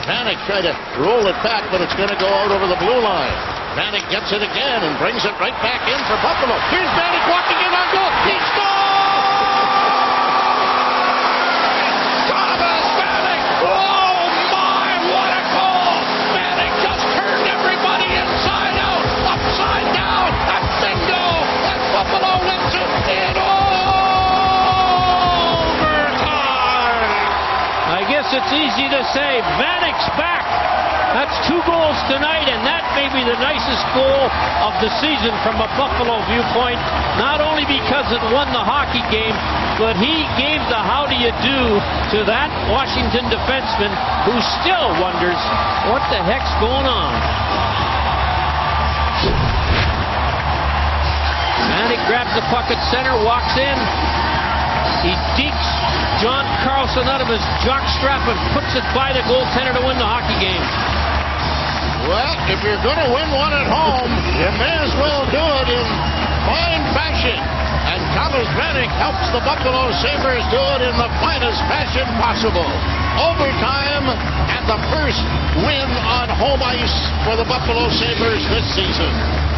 Vanek tried to roll it back, but it's going to go out over the blue line. Vanek gets it again and brings it right back in for Buffalo. Here's Vanek walking in on goal. He scores! Thomas Vanek! Oh my, what a goal! Vanek just turned everybody inside out, upside down, and bingo! And Buffalo wins it in overtime! I guess it's easy to say Vanek's back. That's 2 goals tonight, and that may be the nicest goal of the season from a Buffalo viewpoint, not only because it won the hockey game, but he gave the how do you do to that Washington defenseman who still wonders what the heck's going on. Vanek grabs the puck at center, walks in. He dekes John Carlson out of his jockstrap and puts it by the goaltender to win the hockey game. Well, if you're going to win one at home, you may as well do it in fine fashion. And Thomas Vanek helps the Buffalo Sabres do it in the finest fashion possible. Overtime and the first win on home ice for the Buffalo Sabres this season.